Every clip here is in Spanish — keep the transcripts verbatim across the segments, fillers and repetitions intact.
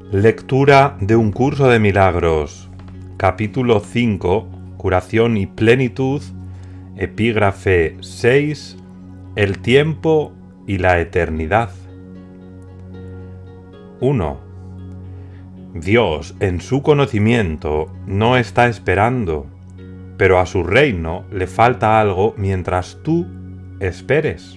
Lectura de un curso de milagros, capítulo cinco, curación y plenitud, epígrafe seis, el tiempo y la eternidad. uno. Dios, en su conocimiento, no está esperando, pero a su reino le falta algo mientras tú esperes.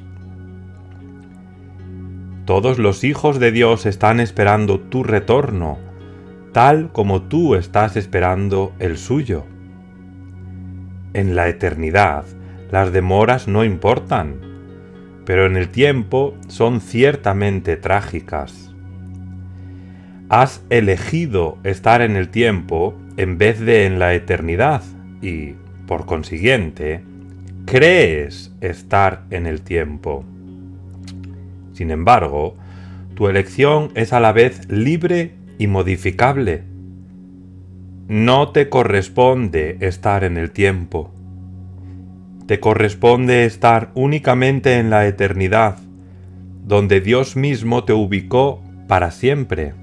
Todos los hijos de Dios están esperando tu retorno, tal como tú estás esperando el suyo. En la eternidad, las demoras no importan, pero en el tiempo son ciertamente trágicas. Has elegido estar en el tiempo en vez de en la eternidad y, por consiguiente, crees estar en el tiempo. Sin embargo, tu elección es a la vez libre y modificable. No te corresponde estar en el tiempo. Te corresponde estar únicamente en la eternidad, donde Dios mismo te ubicó para siempre.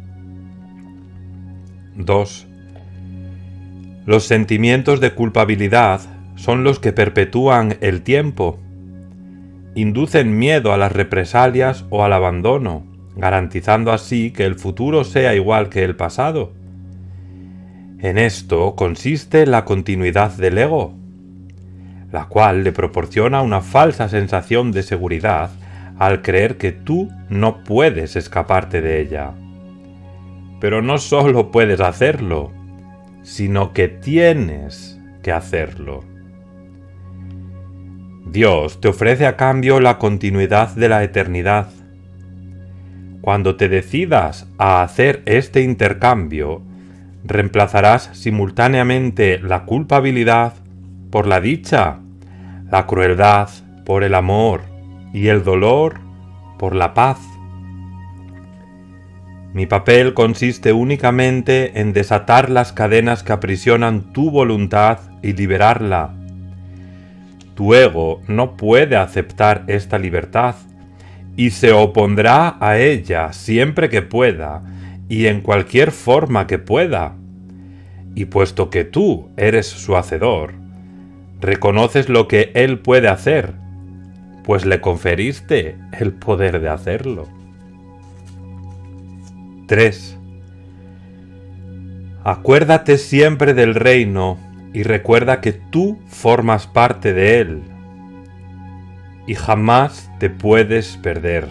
dos. Los sentimientos de culpabilidad son los que perpetúan el tiempo. Inducen miedo a las represalias o al abandono, garantizando así que el futuro sea igual que el pasado. En esto consiste la continuidad del ego, la cual le proporciona una falsa sensación de seguridad al creer que tú no puedes escaparte de ella. Pero no solo puedes hacerlo, sino que tienes que hacerlo. Dios te ofrece a cambio la continuidad de la eternidad. Cuando te decidas a hacer este intercambio, reemplazarás simultáneamente la culpabilidad por la dicha, la crueldad por el amor y el dolor por la paz. Mi papel consiste únicamente en desatar las cadenas que aprisionan tu voluntad y liberarla. Tu ego no puede aceptar esta libertad y se opondrá a ella siempre que pueda y en cualquier forma que pueda. Y puesto que tú eres su hacedor, reconoces lo que él puede hacer, pues le conferiste el poder de hacerlo. tres. Acuérdate siempre del reino y recuerda que tú formas parte de él y jamás te puedes perder.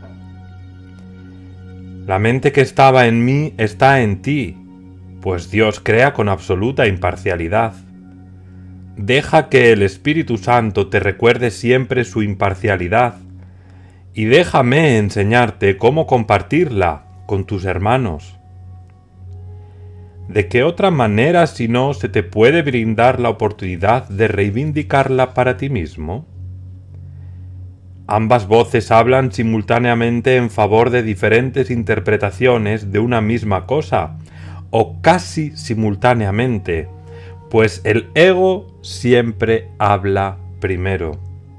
La mente que estaba en mí está en ti, pues Dios crea con absoluta imparcialidad. Deja que el Espíritu Santo te recuerde siempre su imparcialidad y déjame enseñarte cómo compartirla con tus hermanos. ¿De qué otra manera si no se te puede brindar la oportunidad de reivindicarla para ti mismo? Ambas voces hablan simultáneamente en favor de diferentes interpretaciones de una misma cosa, o casi simultáneamente, pues el ego siempre habla primero.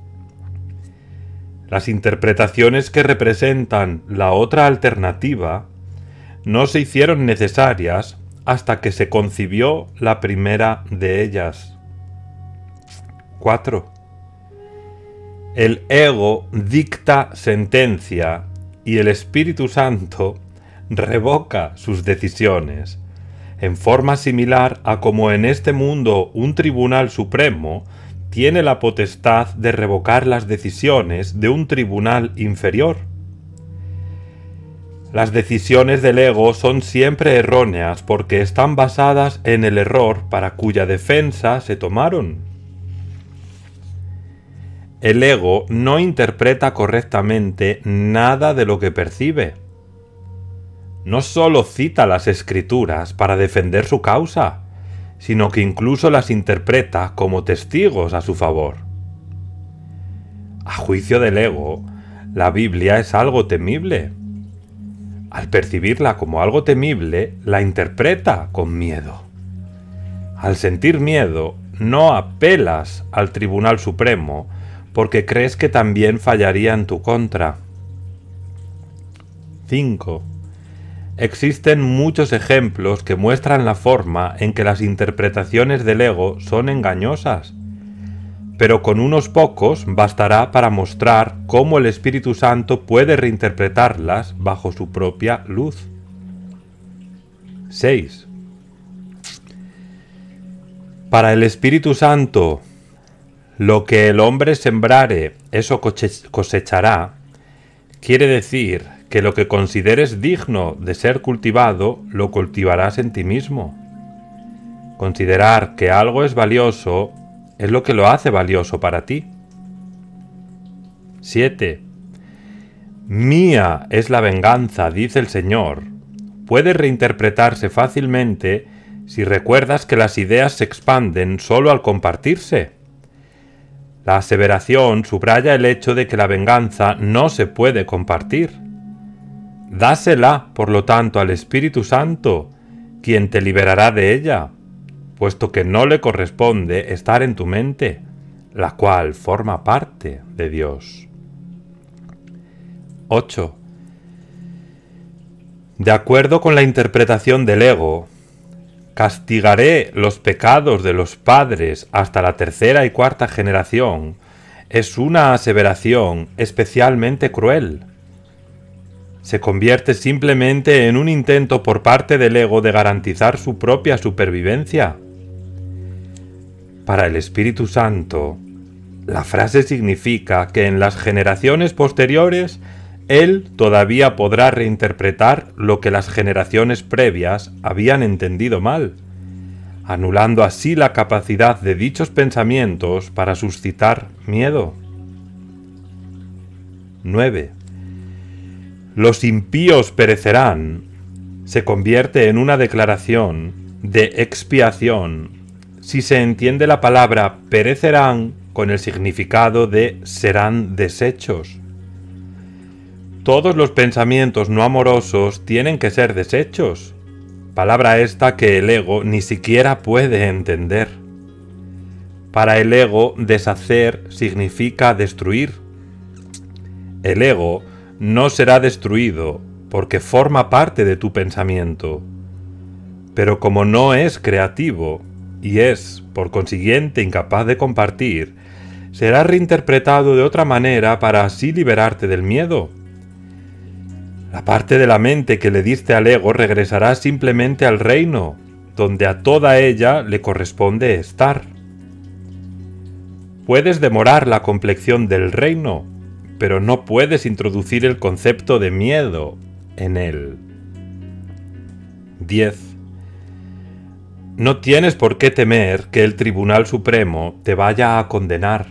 Las interpretaciones que representan la otra alternativa no se hicieron necesarias hasta que se concibió la primera de ellas. cuatro. El ego dicta sentencia y el Espíritu Santo revoca sus decisiones, en forma similar a como en este mundo un tribunal supremo tiene la potestad de revocar las decisiones de un tribunal inferior. Las decisiones del ego son siempre erróneas porque están basadas en el error para cuya defensa se tomaron. El ego no interpreta correctamente nada de lo que percibe. No solo cita las escrituras para defender su causa, sino que incluso las interpreta como testigos a su favor. A juicio del ego, la Biblia es algo temible. Al percibirla como algo temible, la interpreta con miedo. Al sentir miedo, no apelas al Tribunal Supremo porque crees que también fallaría en tu contra. cinco. Existen muchos ejemplos que muestran la forma en que las interpretaciones del ego son engañosas, pero con unos pocos bastará para mostrar cómo el Espíritu Santo puede reinterpretarlas bajo su propia luz. seis. Para el Espíritu Santo, lo que el hombre sembrare, eso cosechará, quiere decir que lo que consideres digno de ser cultivado, lo cultivarás en ti mismo. Considerar que algo es valioso es lo que lo hace valioso para ti. siete. Mía es la venganza, dice el Señor. Puede reinterpretarse fácilmente si recuerdas que las ideas se expanden solo al compartirse. La aseveración subraya el hecho de que la venganza no se puede compartir. Dásela, por lo tanto, al Espíritu Santo, quien te liberará de ella, puesto que no le corresponde estar en tu mente, la cual forma parte de Dios. ocho. De acuerdo con la interpretación del ego, castigaré los pecados de los padres hasta la tercera y cuarta generación, es una aseveración especialmente cruel. Se convierte simplemente en un intento por parte del ego de garantizar su propia supervivencia. Para el Espíritu Santo, la frase significa que en las generaciones posteriores Él todavía podrá reinterpretar lo que las generaciones previas habían entendido mal, anulando así la capacidad de dichos pensamientos para suscitar miedo. nueve. Los impíos perecerán se convierte en una declaración de expiación si se entiende la palabra perecerán con el significado de serán deshechos. Todos los pensamientos no amorosos tienen que ser deshechos, palabra esta que el ego ni siquiera puede entender. Para el ego, deshacer significa destruir. El ego no será destruido porque forma parte de tu pensamiento, pero como no es creativo y es, por consiguiente, incapaz de compartir, será reinterpretado de otra manera para así liberarte del miedo. La parte de la mente que le diste al ego regresará simplemente al reino, donde a toda ella le corresponde estar. Puedes demorar la complexión del reino, pero no puedes introducir el concepto de miedo en él. diez. No tienes por qué temer que el Tribunal Supremo te vaya a condenar.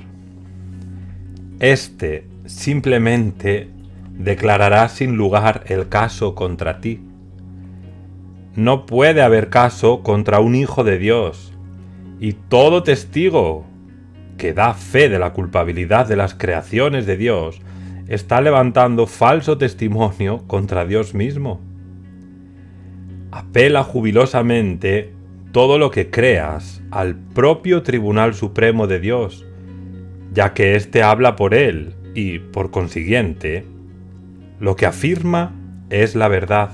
Este simplemente declarará sin lugar el caso contra ti. No puede haber caso contra un hijo de Dios, y todo testigo que da fe de la culpabilidad de las creaciones de Dios está levantando falso testimonio contra Dios mismo. Apela jubilosamente todo lo que creas al propio Tribunal Supremo de Dios, ya que éste habla por él y, por consiguiente, lo que afirma es la verdad.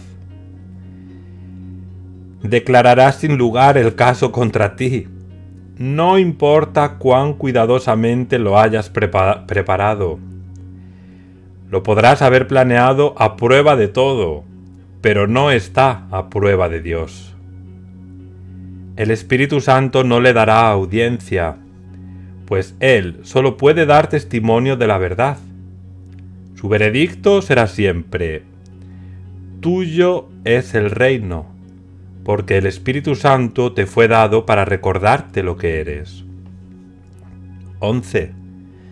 Declarará sin lugar el caso contra ti, no importa cuán cuidadosamente lo hayas prepa- preparado. Lo podrás haber planeado a prueba de todo, pero no está a prueba de Dios. El Espíritu Santo no le dará audiencia, pues Él solo puede dar testimonio de la verdad. Su veredicto será siempre: tuyo es el reino, porque el Espíritu Santo te fue dado para recordarte lo que eres. once.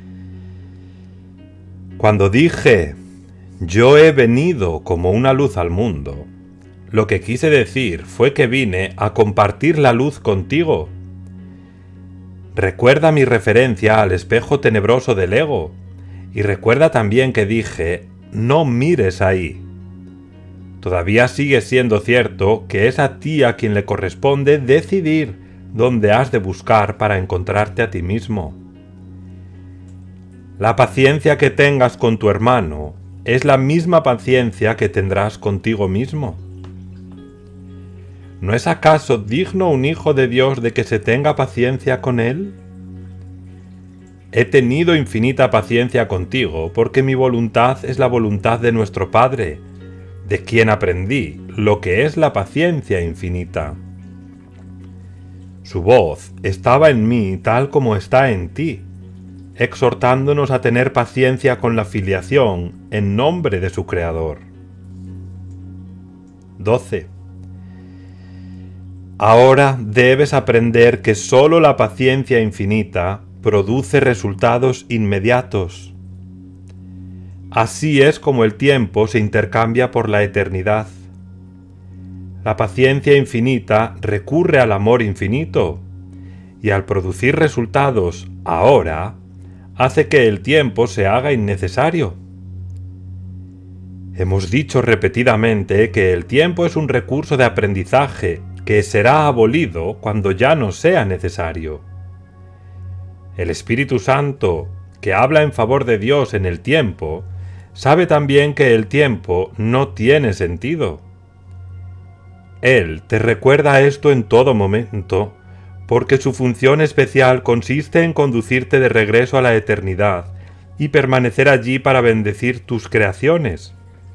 Cuando dije, yo he venido como una luz al mundo, lo que quise decir fue que vine a compartir la luz contigo. Recuerda mi referencia al espejo tenebroso del ego, y recuerda también que dije, no mires ahí. Todavía sigue siendo cierto que es a ti a quien le corresponde decidir dónde has de buscar para encontrarte a ti mismo. La paciencia que tengas con tu hermano es la misma paciencia que tendrás contigo mismo. ¿No es acaso digno un hijo de Dios de que se tenga paciencia con él? He tenido infinita paciencia contigo, porque mi voluntad es la voluntad de nuestro Padre, de quien aprendí lo que es la paciencia infinita. Su voz estaba en mí tal como está en ti, exhortándonos a tener paciencia con la filiación en nombre de su Creador. doce. Ahora debes aprender que sólo la paciencia infinita produce resultados inmediatos. Así es como el tiempo se intercambia por la eternidad. La paciencia infinita recurre al amor infinito, y al producir resultados ahora, hace que el tiempo se haga innecesario. Hemos dicho repetidamente que el tiempo es un recurso de aprendizaje que será abolido cuando ya no sea necesario. El Espíritu Santo, que habla en favor de Dios en el tiempo, sabe también que el tiempo no tiene sentido. Él te recuerda esto en todo momento, porque su función especial consiste en conducirte de regreso a la eternidad y permanecer allí para bendecir tus creaciones.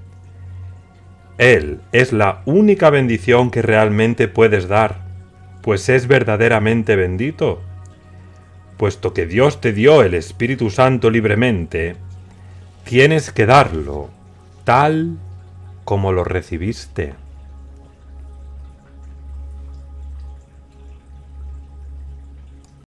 Él es la única bendición que realmente puedes dar, pues es verdaderamente bendito. Puesto que Dios te dio el Espíritu Santo libremente, tienes que darlo tal como lo recibiste.